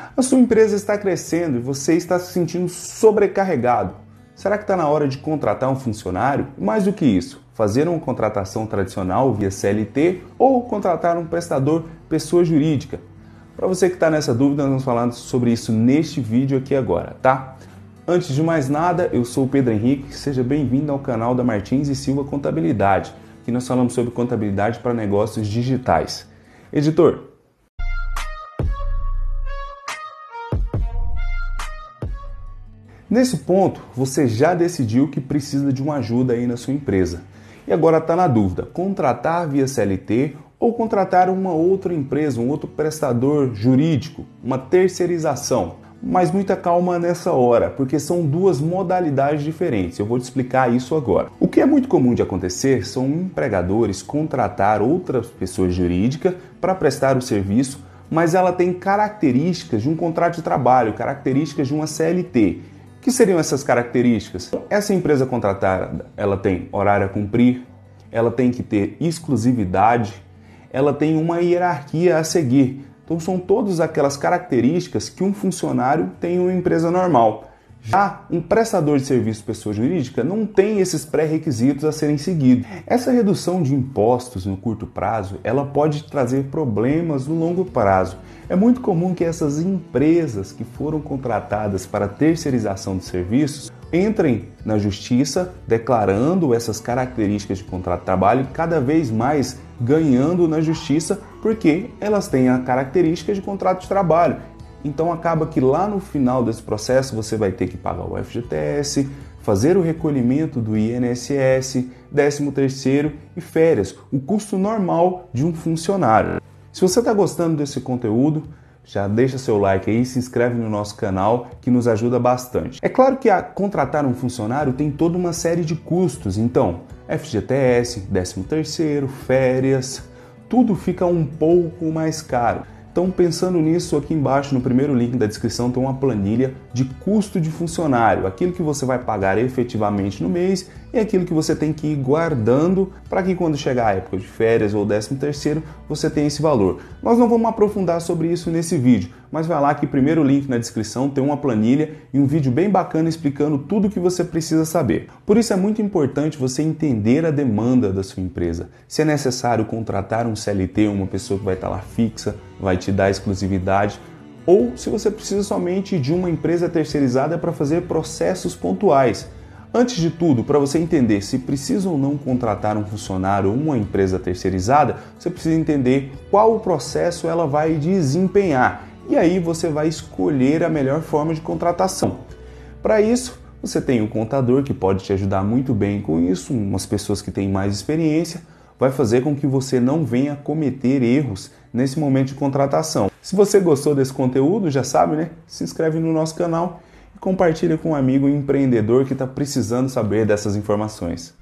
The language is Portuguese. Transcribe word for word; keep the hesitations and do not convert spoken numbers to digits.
A sua empresa está crescendo e você está se sentindo sobrecarregado. Será que está na hora de contratar um funcionário? Mais do que isso, fazer uma contratação tradicional via C L T ou contratar um prestador pessoa jurídica? Para você que está nessa dúvida, nós vamos falar sobre isso neste vídeo aqui agora, tá? Antes de mais nada, eu sou o Pedro Henrique, seja bem-vindo ao canal da Martins e Silva Contabilidade, que nós falamos sobre contabilidade para negócios digitais. Editor, nesse ponto, você já decidiu que precisa de uma ajuda aí na sua empresa. E agora está na dúvida, contratar via C L T ou contratar uma outra empresa, um outro prestador jurídico, uma terceirização. Mas muita calma nessa hora, porque são duas modalidades diferentes. Eu vou te explicar isso agora. O que é muito comum de acontecer são empregadores contratar outra pessoa jurídica para prestar o serviço, mas ela tem características de um contrato de trabalho, características de uma C L T. O que seriam essas características? Essa empresa contratada, ela tem horário a cumprir, ela tem que ter exclusividade, ela tem uma hierarquia a seguir. Então são todas aquelas características que um funcionário tem em uma empresa normal. Já um prestador de serviço pessoa jurídica não tem esses pré-requisitos a serem seguidos. Essa redução de impostos no curto prazo, ela pode trazer problemas no longo prazo. É muito comum que essas empresas que foram contratadas para terceirização de serviços entrem na justiça declarando essas características de contrato de trabalho e cada vez mais ganhando na justiça porque elas têm a característica de contrato de trabalho. Então acaba que lá no final desse processo você vai ter que pagar o F G T S, fazer o recolhimento do I N S S, décimo terceiro e férias, o custo normal de um funcionário. Se você está gostando desse conteúdo, já deixa seu like aí, se inscreve no nosso canal que nos ajuda bastante. É claro que a contratar um funcionário tem toda uma série de custos, então F G T S, décimo terceiro, férias, tudo fica um pouco mais caro. Então, pensando nisso, aqui embaixo no primeiro link da descrição tem uma planilha de custo de funcionário, aquilo que você vai pagar efetivamente no mês e aquilo que você tem que ir guardando para que quando chegar a época de férias ou décimo terceiro você tenha esse valor. Nós não vamos aprofundar sobre isso nesse vídeo, mas vai lá que o primeiro link na descrição tem uma planilha e um vídeo bem bacana explicando tudo o que você precisa saber. Por isso é muito importante você entender a demanda da sua empresa. Se é necessário contratar um C L T, uma pessoa que vai estar lá fixa, vai te dar exclusividade, ou se você precisa somente de uma empresa terceirizada para fazer processos pontuais. Antes de tudo, para você entender se precisa ou não contratar um funcionário ou uma empresa terceirizada, você precisa entender qual o processo ela vai desempenhar. E aí você vai escolher a melhor forma de contratação. Para isso, você tem um contador que pode te ajudar muito bem com isso, umas pessoas que têm mais experiência, vai fazer com que você não venha cometer erros nesse momento de contratação. Se você gostou desse conteúdo, já sabe, né? Se inscreve no nosso canal e compartilha com um amigo empreendedor que está precisando saber dessas informações.